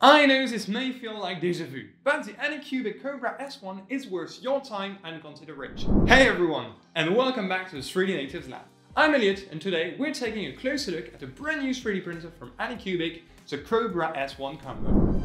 I know this may feel like déjà vu, but the Anycubic Kobra S1 is worth your time and consideration. Hey everyone, and welcome back to the 3D Natives Lab. I'm Elliot, and today we're taking a closer look at a brand new 3D printer from Anycubic, the Kobra S1 Combo.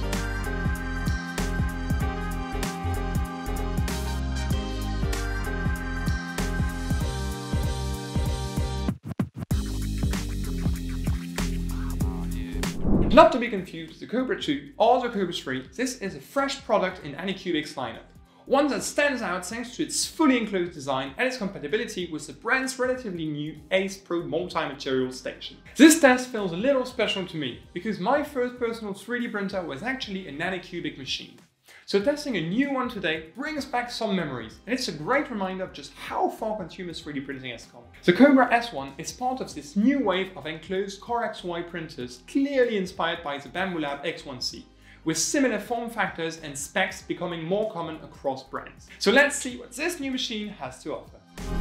Not to be confused with the Kobra 2 or the Kobra 3, this is a fresh product in Anycubic's lineup. One that stands out thanks to its fully enclosed design and its compatibility with the brand's relatively new Ace Pro multi-material station. This test feels a little special to me, because my first personal 3D printer was actually an Anycubic machine. So testing a new one today brings back some memories, and it's a great reminder of just how far consumer 3D printing has come. The Kobra S1 is part of this new wave of enclosed Core XY printers, clearly inspired by the Bambu Lab X1C, with similar form factors and specs becoming more common across brands. So let's see what this new machine has to offer.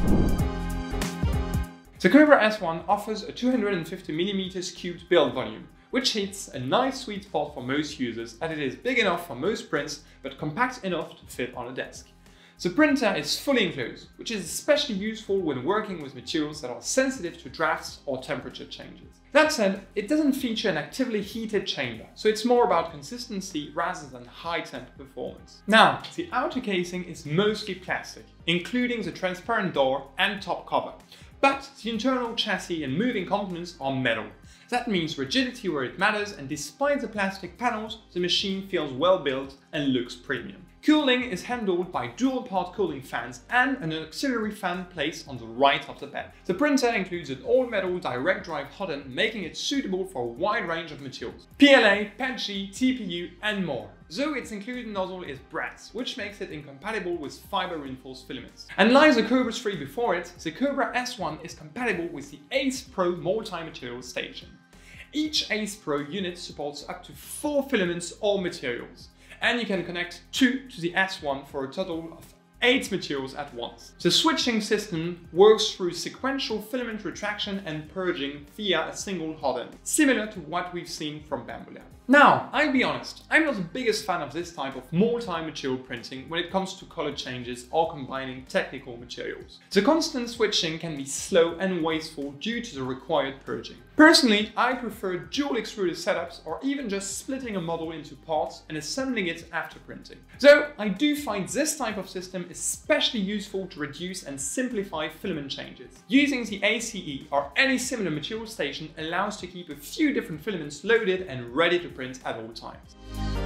The Kobra S1 offers a 250mm cubed build volume, which hits a nice sweet spot for most users, as it is big enough for most prints but compact enough to fit on a desk. The printer is fully enclosed, which is especially useful when working with materials that are sensitive to drafts or temperature changes. That said, it doesn't feature an actively heated chamber, so it's more about consistency rather than high temp performance. Now, the outer casing is mostly plastic, including the transparent door and top cover, but the internal chassis and moving components are metal. That means rigidity where it matters, and despite the plastic panels, the machine feels well built and looks premium. Cooling is handled by dual-part cooling fans and an auxiliary fan placed on the right of the bed. The printer includes an all-metal direct drive hot end, making it suitable for a wide range of materials: PLA, PETG, TPU and more. Though its included nozzle is brass, which makes it incompatible with fiber-reinforced filaments. And like the Kobra 3 before it, the Kobra S1 is compatible with the Ace Pro multi-material station. Each Ace Pro unit supports up to 4 filaments or materials, and you can connect 2 to the S1 for a total of 8 materials at once. The switching system works through sequential filament retraction and purging via a single hot end, similar to what we've seen from Bambu Lab. Now, I'll be honest, I'm not the biggest fan of this type of multi-material printing when it comes to color changes or combining technical materials. The constant switching can be slow and wasteful due to the required purging. Personally, I prefer dual extruded setups, or even just splitting a model into parts and assembling it after printing. Though I do find this type of system especially useful to reduce and simplify filament changes. Using the ACE or any similar material station allows to keep a few different filaments loaded and ready to print at all times.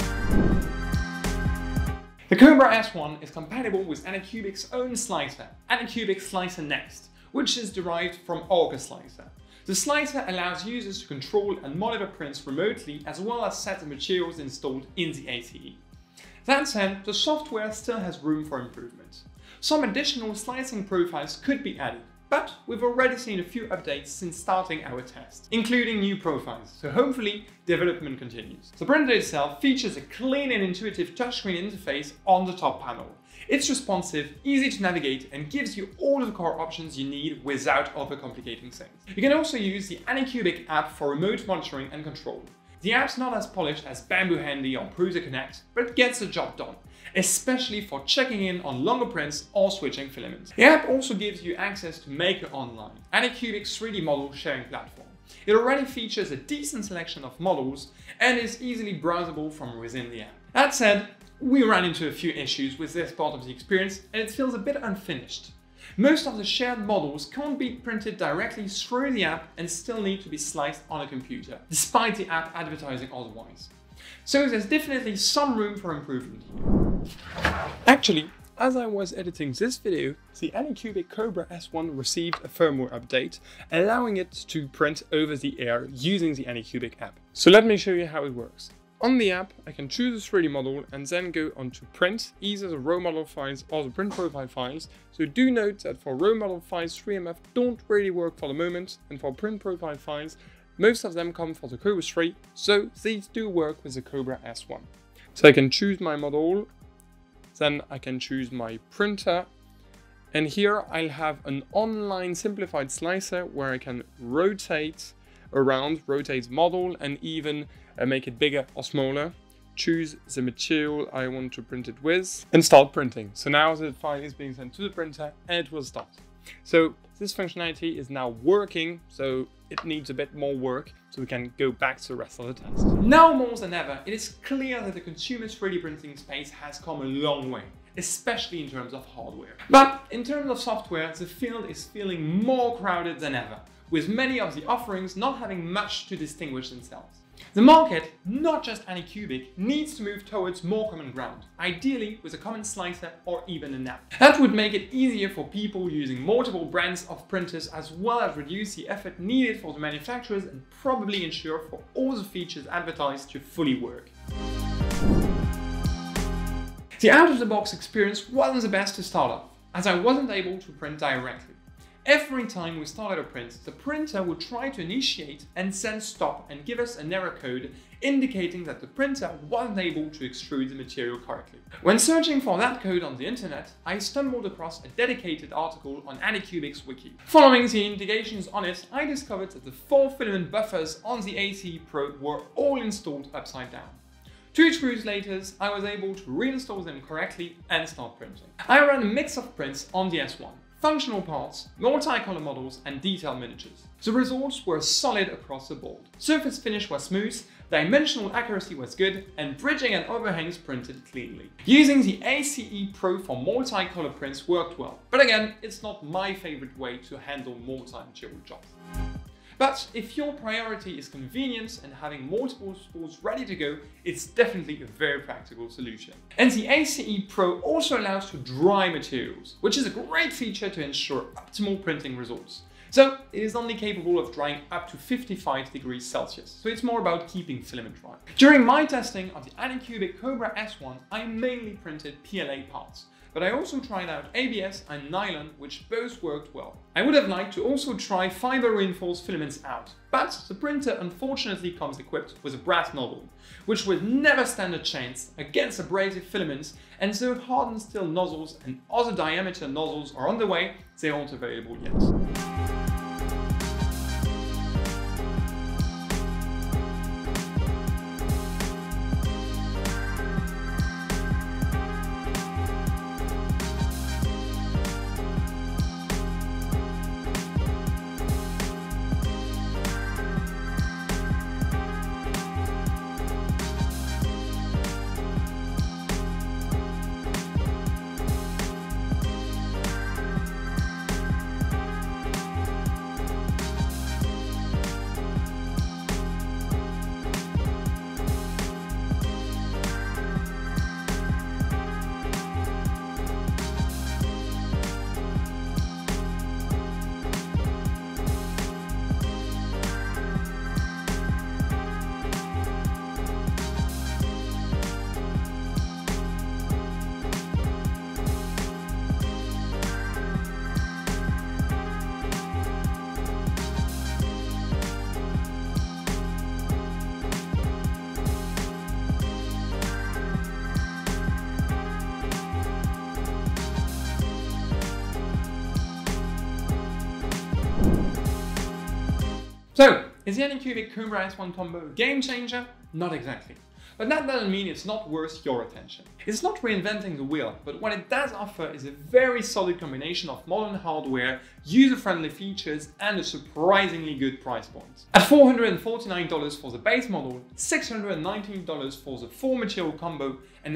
The Kobra S1 is compatible with Anycubic's own slicer, Anycubic Slicer Next, which is derived from Orca Slicer. The slicer allows users to control and monitor prints remotely, as well as set the materials installed in the ACE. That said, the software still has room for improvement. Some additional slicing profiles could be added, but we've already seen a few updates since starting our test, including new profiles, so hopefully development continues. The printer itself features a clean and intuitive touchscreen interface on the top panel. It's responsive, easy to navigate, and gives you all of the core options you need without overcomplicating things. You can also use the Anycubic app for remote monitoring and control. The app's not as polished as Bambu Handy or Prusa Connect, but it gets the job done, especially for checking in on longer prints or switching filaments. The app also gives you access to Maker Online, Anycubic's 3D model sharing platform. It already features a decent selection of models and is easily browsable from within the app. That said, we ran into a few issues with this part of the experience, and it feels a bit unfinished. Most of the shared models can't be printed directly through the app and still need to be sliced on a computer, despite the app advertising otherwise. So there's definitely some room for improvement here. Actually, as I was editing this video, the Anycubic Kobra S1 received a firmware update, allowing it to print over the air using the Anycubic app. So let me show you how it works. On the app, I can choose a 3D model and then go on to print either the raw model files or the print profile files. So do note that for raw model files, 3MF don't really work for the moment, and for print profile files, most of them come for the Kobra 3, so these do work with the Kobra S1. So I can choose my model, then I can choose my printer, and here I'll have an online simplified slicer where I can rotate around, rotate model, and even make it bigger or smaller, choose the material I want to print it with, and start printing. So now the file is being sent to the printer and it will start. So this functionality is now working, so it needs a bit more work, so we can go back to the rest of the test. Now more than ever, it is clear that the consumer 3D printing space has come a long way, especially in terms of hardware. But in terms of software, the field is feeling more crowded than ever, with many of the offerings not having much to distinguish themselves. The market, not just Anycubic, needs to move towards more common ground, ideally with a common slicer or even an app. That would make it easier for people using multiple brands of printers, as well as reduce the effort needed for the manufacturers and probably ensure for all the features advertised to fully work. The out-of-the-box experience wasn't the best to start off, as I wasn't able to print directly. Every time we started a print, the printer would try to initiate and then stop and give us an error code indicating that the printer wasn't able to extrude the material correctly. When searching for that code on the internet, I stumbled across a dedicated article on Anycubic's wiki. Following the indications on it, I discovered that the 4 filament buffers on the ACE Pro were all installed upside down. 2 screws later, I was able to reinstall them correctly and start printing. I ran a mix of prints on the S1. Functional parts, multicolor models and detailed miniatures. The results were solid across the board. Surface finish was smooth, dimensional accuracy was good, and bridging and overhangs printed cleanly. Using the ACE Pro for multicolor prints worked well, but again, it's not my favorite way to handle multi-material jobs. But if your priority is convenience and having multiple spools ready to go, it's definitely a very practical solution. And the ACE Pro also allows to dry materials, which is a great feature to ensure optimal printing results. So it is only capable of drying up to 55 degrees Celsius, so it's more about keeping filament dry. During my testing of the Anycubic Kobra S1, I mainly printed PLA parts, but I also tried out ABS and nylon, which both worked well. I would have liked to also try fiber reinforced filaments out, but the printer unfortunately comes equipped with a brass nozzle, which would never stand a chance against abrasive filaments, and so hardened steel nozzles and other diameter nozzles are on the way, they aren't available yet. So, is the Anycubic Kobra S1 Combo a game changer? Not exactly. But that doesn't mean it's not worth your attention. It's not reinventing the wheel, but what it does offer is a very solid combination of modern hardware, user-friendly features, and a surprisingly good price point. At $449 for the base model, $619 for the 4-material combo, and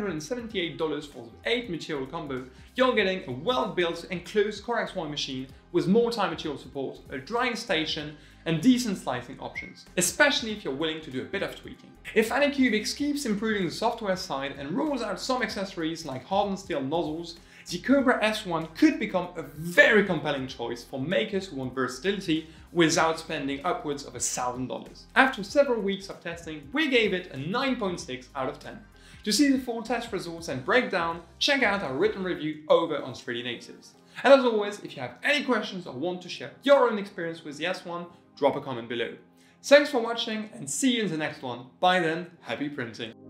$878 for the 8-material combo, you're getting a well-built and closed Core X1 machine with multi-material support, a drying station, and decent slicing options, especially if you're willing to do a bit of tweaking. If Anycubic keeps improving the software side and rolls out some accessories like hardened steel nozzles, the Kobra S1 could become a very compelling choice for makers who want versatility without spending upwards of $1,000. After several weeks of testing, we gave it a 9.6 out of 10. To see the full test results and breakdown, check out our written review over on 3D Natives. And as always, if you have any questions or want to share your own experience with the S1, drop a comment below. Thanks for watching and see you in the next one. Bye then, happy printing!